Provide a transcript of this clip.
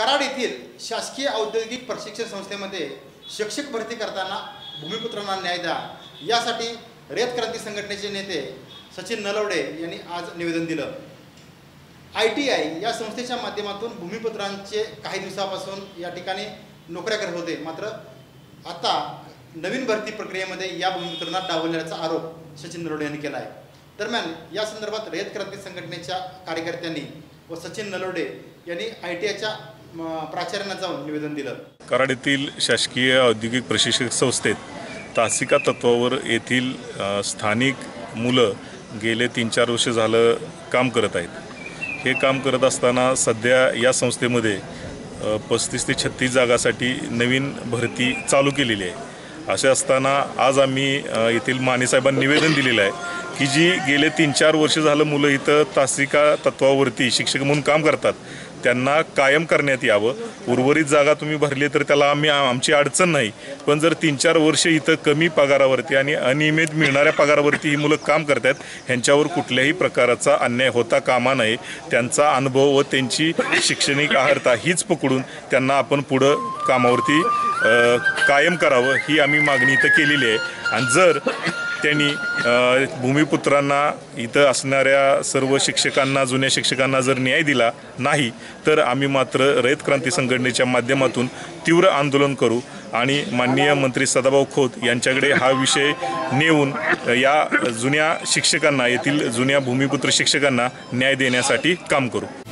कराड येथील शासकीय औद्योगिक प्रशिक्षण संस्थेमध्ये शिक्षक भरती करताना भूमिपुत्रांना न्याय द्या यासाठी रयत क्रांती संघटनेचे नेते सचिन नलवडे यांनी आज निवेदन दिलं। ITI या संस्थेच्या माध्यमातून भूमिपुत्रांचे काही दिवसापासून या ठिकाणी नोकऱ्या करत होते, मात्र आता नवीन भरती प्रक्रियेमध्ये या भूमिपुत्रांना डावलल्याचा आरोप सचिन नलवडे यांनी केला आहे। दरम्यान या संदर्भात रयत क्रांती संघटनेच्या कार्यकर्त्यांनी व सचिन नलवडे यांनी ITIच्या प्राचार्यांना जाऊन निवेदन दिलं। कराड येथील शासकीय औद्योगिक प्रशिक्षक संस्थेत तासिका तत्वावर येथील स्थानिक मुलं गेले 3-4 वर्ष झालं काम करत आहेत। हे काम करत असताना सध्या या संस्थेमध्ये 35 ते 36 जागासाठी नवीन भरती चालू केलेली आहे। असे असताना आज आम्ही येथील माने साहेबांना निवेदन दिलेलं आहे की जी गेले 3-4 वर्ष झालं मुलं इथं तासिका तत्वावरती शिक्षक म्हणून काम करतात त्यांना कायम करण्यात यावं। उर्वरित जागा तुम्ही भरली तर त्याला आमची अडचण नाही, पण जर 3-4 वर्ष इथं कमी पगारावरती आणि अनियमित मिळणाऱ्या पगारावरती ही मुलं काम करतात ह्यांच्यावर कुठल्याही प्रकारचा अन्याय होता कामा नये। त्यांचा अनुभव व त्यांची शैक्षणिक अर्हता हीच पकडून त्यांना आपण पुढं कामावरती कायम करावं ही आम्ही मागणी इथं केलेली आहे। आणि जर त्यांनी भूमिपुत्रांना इथं असणाऱ्या सर्व शिक्षकांना जुन्या शिक्षकांना जर न्याय दिला नाही तर आम्ही मात्र रयत क्रांती संघटनेच्या माध्यमातून तीव्र आंदोलन करू आणि माननीय मंत्री सदाभाऊ खोत यांच्याकडे हा विषय नेऊन या जुन्या शिक्षकांना येथील जुन्या भूमिपुत्र शिक्षकांना न्याय देण्यासाठी काम करू।